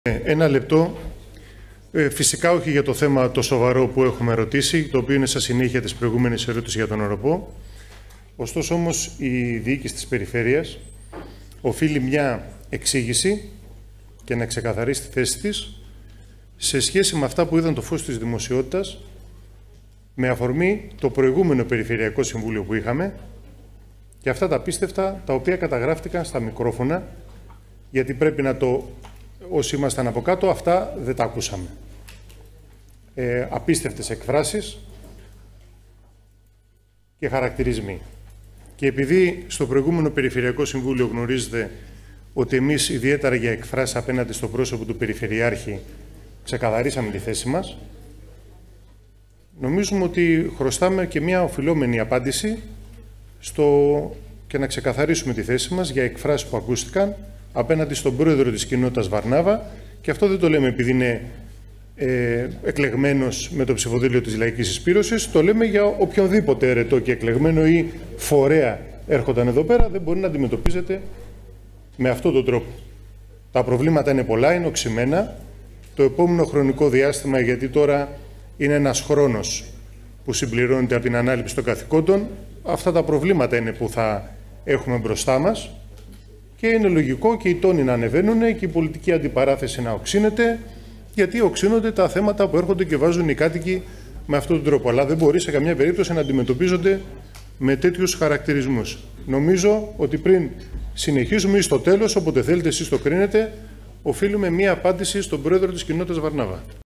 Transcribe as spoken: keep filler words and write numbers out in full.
Ένα λεπτό. Ε, φυσικά όχι για το θέμα το σοβαρό που έχουμε ρωτήσει, το οποίο είναι σαν συνέχεια της προηγούμενης ερώτησης για τον ΟΡΟΠΟ. Ωστόσο όμως η διοίκηση της περιφέρειας οφείλει μια εξήγηση και να ξεκαθαρίσει τη θέση της σε σχέση με αυτά που είδαν το φως της δημοσιότητας με αφορμή το προηγούμενο Περιφερειακό Συμβούλιο που είχαμε και αυτά τα απίστευτα τα οποία καταγράφτηκαν στα μικρόφωνα, γιατί πρέπει να το... Όσοι ήμασταν από κάτω, αυτά δεν τα ακούσαμε. Ε, απίστευτες εκφράσεις και χαρακτηρισμοί. Και επειδή στο προηγούμενο Περιφερειακό Συμβούλιο γνωρίζετε ότι εμείς ιδιαίτερα για εκφράσεις απέναντι στο πρόσωπο του Περιφερειάρχη ξεκαθαρίσαμε τη θέση μας, νομίζουμε ότι χρωστάμε και μια οφειλόμενη απάντηση στο... και να ξεκαθαρίσουμε τη θέση μας για εκφράσεις που ακούστηκαν απέναντι στον πρόεδρο της κοινότητας Βαρνάβα, και αυτό δεν το λέμε επειδή είναι ε, εκλεγμένος με το ψηφοδέλτιο της Λαϊκής Συσπήρωσης, το λέμε για οποιονδήποτε αιρετό και εκλεγμένο ή φορέα έρχονταν εδώ πέρα, δεν μπορεί να αντιμετωπίζεται με αυτόν τον τρόπο. Τα προβλήματα είναι πολλά, είναι οξυμένα. Το επόμενο χρονικό διάστημα, γιατί τώρα είναι ένας χρόνος που συμπληρώνεται από την ανάληψη των καθηκόντων, αυτά τα προβλήματα είναι που θα έχουμε μπροστά μας. Και είναι λογικό και οι τόνοι να ανεβαίνουν και η πολιτική αντιπαράθεση να οξύνεται, γιατί οξύνονται τα θέματα που έρχονται και βάζουν οι κάτοικοι με αυτόν τον τρόπο. Αλλά δεν μπορεί σε καμιά περίπτωση να αντιμετωπίζονται με τέτοιους χαρακτηρισμούς. Νομίζω ότι πριν συνεχίσουμε ή στο τέλος, όποτε θέλετε εσείς το κρίνετε, οφείλουμε μία απάντηση στον πρόεδρο της κοινότητας Βαρνάβα.